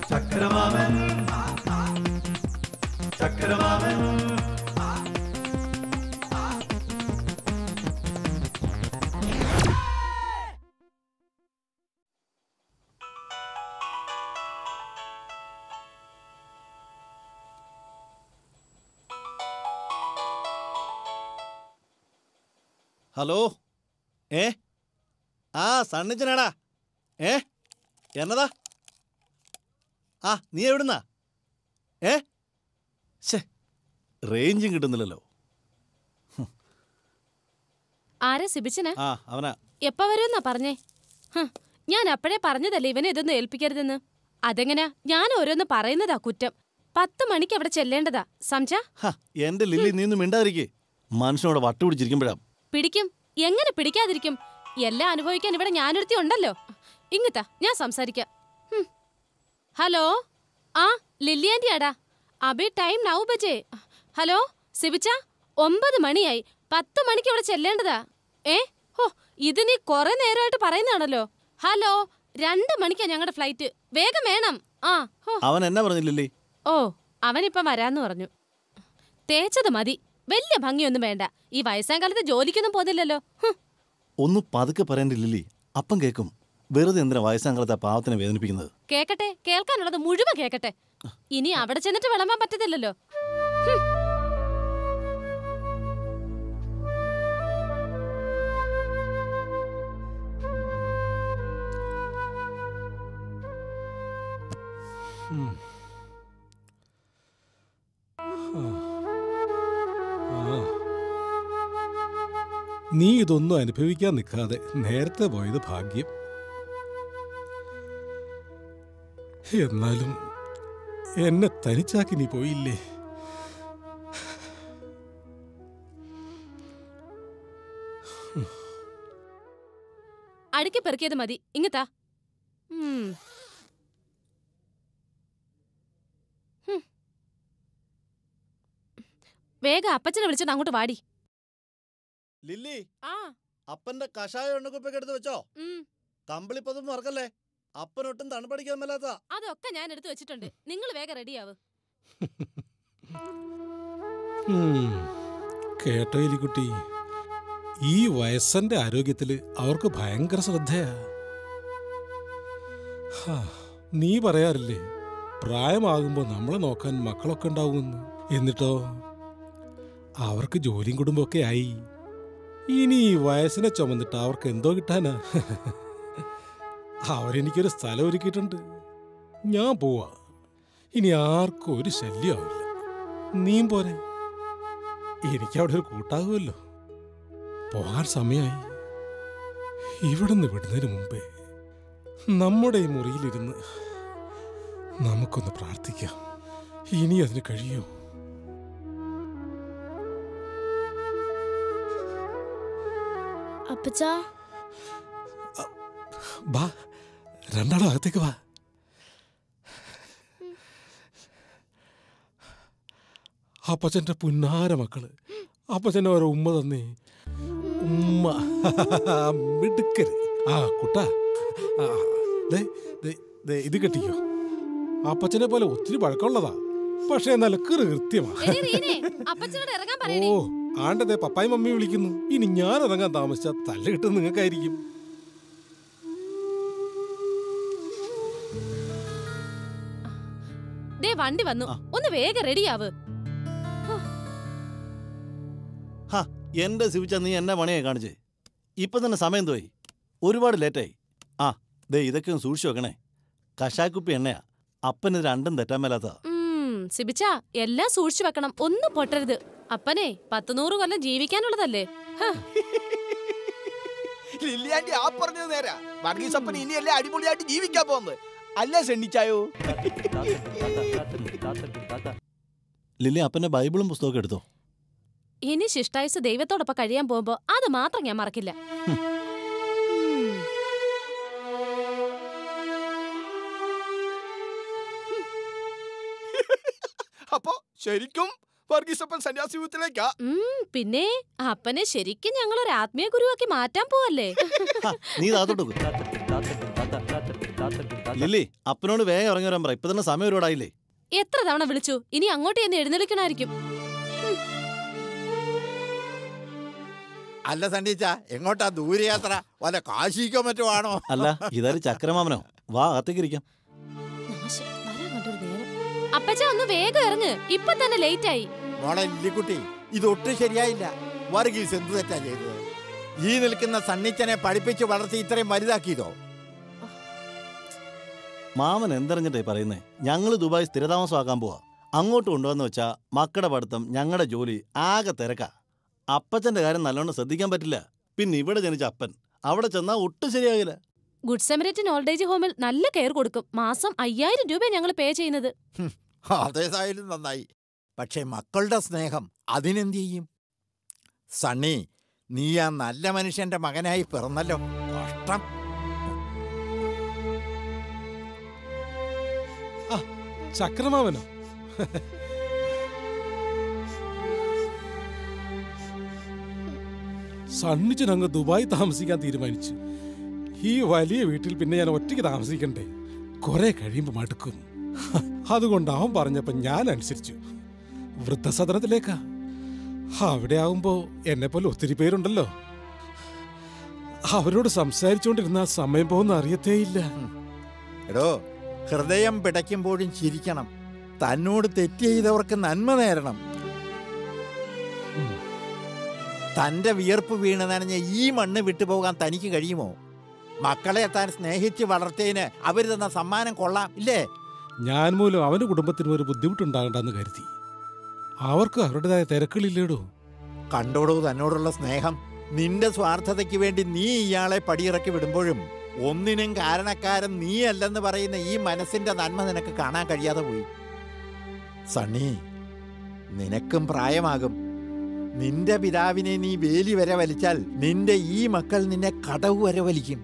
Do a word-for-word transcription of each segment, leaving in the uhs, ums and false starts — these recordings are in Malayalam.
ചക്രമാമൻ ചക്രമാമൻ ഹലോ ഏ ആ സണ്ണിച്ചനാടാ ഏ എന്നതാ ആ നീ എവിടുന്നാ ഏ ശേ റേഞ്ചും കിട്ടുന്നില്ലല്ലോ. ആരാ സിബിച്ചനാ? ആ അവനാ. എപ്പ വരുമെന്നാ പറഞ്ഞേ? ഞാൻ അപ്പഴേ പറഞ്ഞതല്ലേ ഇവനെ ഇതൊന്നും ഏൽപ്പിക്കരുതെന്ന്. അതെങ്ങനാ? ഞാൻ ഓരോന്ന് പറയുന്നതാ കുറ്റം. പത്ത് മണിക്ക് അവിടെ ചെല്ലേണ്ടതാ. സംജാ എന്റെ ലില്ലി നീന്ന് മിണ്ടാതിരിക്കേ. മനുഷ്യനോട് വട്ടുപിടിച്ചിരിക്കുമ്പോഴാ. പിടിക്കും. എങ്ങനെ പിടിക്കാതിരിക്കും? എല്ലാം അനുഭവിക്കാൻ ഇവിടെ ഞാനൊരുത്തി ഉണ്ടല്ലോ. ഇങ്ങത്താ ഞാൻ സംസാരിക്കാം. ഹലോ ആ ലില്ലി ആന്റിയാടാ. അബി ടൈം നൗ ബജേ. ഹലോ സിബിച്ച, ഒമ്പത് മണിയായി. പത്ത് മണിക്ക് അവിടെ ചെല്ലേണ്ടതാ. ഏ ഹോ ഇത് നീ കൊറേ നേരമായിട്ട് പറയുന്നതാണല്ലോ. ഹലോ രണ്ട് മണിക്കാ ഞങ്ങളുടെ ഫ്ലൈറ്റ്. വേഗം വേണം. ആ അവൻ എന്നാ പറഞ്ഞില്ലേ? ഓ അവനിപ്പം വരാന്ന് പറഞ്ഞു. തേച്ചത് മതി, വലിയ ഭംഗിയൊന്നും വേണ്ട. ഈ വയസ്സാം കാലത്ത് ജോലിക്കൊന്നും പോന്നില്ലല്ലോ. ഒന്ന് പതുക്കെ പറയണ്ടില്ലേ, അപ്പം കേക്കും. വെറുതെ എന്തിനാ വയസ്സാം കാലത്ത് ആ പാവത്തിനെ വേദനിപ്പിക്കുന്നത്? കേക്കട്ടെ, കേൾക്കാനുള്ളത് മുഴുവൻ കേക്കട്ടെ. ഇനി അവിടെ ചെന്നിട്ട് വിളമ്പാൻ പറ്റത്തില്ലല്ലോ. നീ ഇതൊന്നും അനുഭവിക്കാൻ നിൽക്കാതെ നേരത്തെ പോയത് ഭാഗ്യം. എന്നാലും എന്നെ തനിച്ചാക്കി നീ പോയില്ലേ? അടുക്കി പെറുക്കിയത് മതി. ഇങ്ങത്താ. വേഗം അപ്പച്ചനെ വിളിച്ചിട്ട് അങ്ങോട്ട് വാടി. ലില്ലി ആ അപ്പന്റെ കഷായ എണ്ണക്കുപ്പൊക്കെ എടുത്ത് വെച്ചോ. കമ്പിളിപ്പതൊന്നും മറക്കല്ലേ, അപ്പനൊട്ടും തണുപ്പടിക്കാൻ മേലാത്ത. അതൊക്കെ ഞാൻ എടുത്തു വെച്ചിട്ടുണ്ട്. നിങ്ങൾ വേഗം റെഡിയാവ്. കേട്ടോ എലിക്കുട്ടി, ഈ വയസ്സന്റെ ആരോഗ്യത്തില് അവർക്ക് ഭയങ്കര ശ്രദ്ധയാ. നീ പറയാറില്ലേ പ്രായമാകുമ്പോ നമ്മളെ നോക്കാൻ മക്കളൊക്കെ ഉണ്ടാവുമെന്ന്. എന്നിട്ടോ അവർക്ക് ജോലിയും കുടുംബമൊക്കെ ആയി. ഇനി ഈ വയസ്സിനെ ചുമന്നിട്ട് അവർക്ക് എന്തോ കിട്ടാനാ? അവരെനിക്കൊരു സ്ഥലം ഒരുക്കിയിട്ടുണ്ട്. ഞാൻ പോവാ. ഇനി ആർക്കും ഒരു ശല്യമാവില്ല. നീയും പോരെ, എനിക്കവിടെ ഒരു കൂട്ടാകുമല്ലോ. പോകാൻ സമയമായി. ഇവിടുന്ന് വിടുന്നതിന് മുമ്പേ നമ്മുടെ ഈ മുറിയിലിരുന്ന് നമുക്കൊന്ന് പ്രാർത്ഥിക്കാം. ഇനി അതിന് കഴിയോ? അപ്പച്ചാ വാ, രണ്ടാളും അകത്തേക്ക് വാ. അപ്പച്ചന്റെ പുന്നാര മക്കള് അപ്പച്ചന്റെ ഓരോ ഉമ്മ തന്നേ. ഉമ്മ മിടുക്കര്. ആ കുട്ടാ, ഇത് കെട്ടിക്കോ. അപ്പച്ചനെ പോലെ ഒത്തിരി പഴക്കമുള്ളതാ, പക്ഷെ എന്നാലും കൃ കൃത്യമാ. ഓ ആണ്ടതേ പപ്പായും മമ്മി വിളിക്കുന്നു. ഇനി ഞാൻ ഇറങ്ങാൻ താമസിച്ചാ തല്ല കിട്ടുന്ന നിങ്ങൾക്കായിരിക്കും. വണ്ടി വന്നു, ഒന്ന് വേഗം റെഡിയാവ്. എന്റെ സിവിച്ച നീ എന്നെ പണിയായി കാണിച്ചേ. ഇപ്പൊ തന്നെ സമയം തോയി, ഒരുപാട് ലേറ്റായി. ആ ദേ ഇതൊക്കെ ഒന്ന് സൂക്ഷിച്ചു വെക്കണേ. കഷായക്കുപ്പി എണ്ണയാ, അപ്പന് രണ്ടും തെറ്റാൻ മേലാത്ത. സിബിച്ച എല്ലാം സൂക്ഷിച്ചു വെക്കണം, ഒന്നും പൊട്ടരുത്. അപ്പനെ പത്ത് നൂറ് കൊല്ലം ജീവിക്കാനുള്ളതല്ലേ. ലില്ലിയാണ്ടി ആ പറഞ്ഞത് നേരാ. വർഗീസ് അപ്പൻ ഇനിയല്ലേ അടിപൊളിയായിട്ട് ജീവിക്കാൻ പോകുന്നത് അല്ലേ ഷെണ്ണിച്ചായോ? ലില്ലി അപ്പന്റെ ബൈബിളും പുസ്തകമൊക്കെ എടുത്തോ? ഇനി ശിഷ്ടായുസ് ദൈവത്തോടൊപ്പം കഴിയാൻ പോകുമ്പോ അത് മാത്രം ഞാൻ മറക്കില്ല. അപ്പൊ ശരിക്കും വർഗീസപ്പൻ സന്യാസി ജീവിതത്തിലേക്കാ? പിന്നെ അപ്പനെ ശരിക്കും ഞങ്ങൾ ഒരു ആത്മീയ ഗുരുവാക്കി മാറ്റാൻ പോവല്ലേ. നീ ലില്ലി അപ്പനോട് വേഗം ഇറങ്ങി വരാൻ പറ. ഇപ്പൊ തന്നെ സമയം ഒരുപാടായില്ലേ. എത്ര തവണ വിളിച്ചു, ഇനി അങ്ങോട്ട് എന്ന് എഴുന്നള്ളിക്കണായിരിക്കും. അല്ല സണ്ടീച്ച, എങ്ങോട്ടാ ദൂരയാത്ര? വല്ല കാശിക്കോ മറ്റോ ആണോ? അല്ല, ഇതാര് ചക്രമാമനോ? വാ അകത്തേക്ക് ഇരിക്കാം. അപ്പച്ച ഒന്ന് വേഗം ഇറങ്ങ്, ഇപ്പൊ തന്നെ ലേറ്റ് ആയി. മോളെ ലില്ലിക്കുട്ടി, ഇതൊട്ടും ശരിയായില്ല. വർഗീസ് എന്ത് തെറ്റാ ചെയ്തത്? ഈ നിൽക്കുന്ന സണ്ണിച്ചനെ പഠിപ്പിച്ച് വളർത്തി ഇത്രയും വലുതാക്കിയതോ? മാമൻ എന്തറിഞ്ഞിട്ടേ പറയുന്നേ? ഞങ്ങള് ദുബായ് സ്ഥിരതാമസമാക്കാൻ പോവാ. അങ്ങോട്ട് കൊണ്ടുവന്ന് വെച്ചാ മക്കളുടെ പഠിത്തം, ഞങ്ങളുടെ ജോലി ആകെ തിരക്കാ. അപ്പച്ചന്റെ കാര്യം നല്ലോണം ശ്രദ്ധിക്കാൻ പറ്റില്ല. പിന്നെ ഇവിടെ ജനിച്ച അപ്പൻ അവിടെ ചെന്നാ ഒട്ടും ശരിയാകില്ല. ഗുഡ് സമരിറ്റൻ ഓൾഡ് ഏജ് ഹോമിൽ നല്ല കെയർ കൊടുക്കും. മാസം അയ്യായിരം രൂപ ഞങ്ങൾ പേ ചെയ്യുന്നത്. അതേതായാലും നന്നായി. പക്ഷെ മക്കളുടെ സ്നേഹം അതിനെന്ത് ചെയ്യും? സണ്ണി, നീ ആ നല്ല മനുഷ്യന്റെ മകനായി പിറന്നല്ലോ. കഷ്ടം. ചക്രമാവനോ? സണ്ണിച്ചൻ അങ്ങ് ദുബായ് താമസിക്കാൻ തീരുമാനിച്ചു. ഈ വലിയ വീട്ടിൽ പിന്നെ ഞാൻ ഒറ്റയ്ക്ക് താമസിക്കണ്ടേ? കുറെ കഴിയുമ്പോൾ മടുക്കും. അതുകൊണ്ട് അവൻ പറഞ്ഞപ്പോ ഞാൻ അനുസരിച്ചു. വൃദ്ധസദനത്തിലേക്കാ. അവിടെ ആവുമ്പോ എന്നെ പോലെ ഒത്തിരി പേരുണ്ടല്ലോ. അവരോട് സംസാരിച്ചുകൊണ്ടിരുന്ന സമയം പോകുന്ന അറിയത്തേയില്ല. എടോ, ഹൃദയം പിടയ്ക്കുമ്പോഴും ചിരിക്കണം. തന്നോട് തെറ്റ് ചെയ്തവർക്ക് നന്മ നേരണം. തന്റെ വിയർപ്പ് വീണ് നനഞ്ഞ ഈ മണ്ണ് വിട്ടുപോകാൻ തനിക്ക് കഴിയുമോ? മക്കളെ താൻ സ്നേഹിച്ച് വളർത്തിയതിന് അവർ തന്ന സമ്മാനം കൊള്ളാം ഇല്ലേ? ഞാൻ മൂലം അവന്റെ കുടുംബത്തിനും ഒരു ബുദ്ധിമുട്ടുണ്ടാകണ്ടെന്ന് കരുതി. അവർക്ക് അവരുടേതായ തിരക്കുകളില്ലേടോ. കണ്ടോടോ തന്നോടുള്ള സ്നേഹം. നിന്റെ സ്വാർത്ഥതയ്ക്ക് വേണ്ടി നീ ഇയാളെ പടിയിറക്കി വിടുമ്പോഴും ഒന്നിനും കാരണക്കാരൻ നീ അല്ലെന്ന് പറയുന്ന ഈ മനസ്സിന്റെ നന്മ നിനക്ക് കാണാൻ കഴിയാതെ പോയി. സണ്ണി, നിനക്കും പ്രായമാകും. നിന്റെ പിതാവിനെ നീ വേലി വരെ വലിച്ചാൽ നിന്റെ ഈ മക്കൾ നിന്നെ കടവ് വരെ വലിക്കും.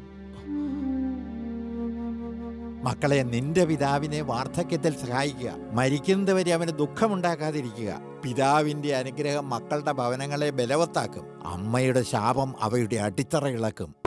മക്കളെ, നിന്റെ പിതാവിനെ വാർദ്ധക്യത്തിൽ സഹായിക്കുക. മരിക്കുന്നതുവരെ അവന് ദുഃഖമുണ്ടാക്കാതിരിക്കുക. പിതാവിന്റെ അനുഗ്രഹം മക്കളുടെ ഭവനങ്ങളെ ബലവത്താക്കും. അമ്മയുടെ ശാപം അവയുടെ അടിത്തറ ഇളക്കും.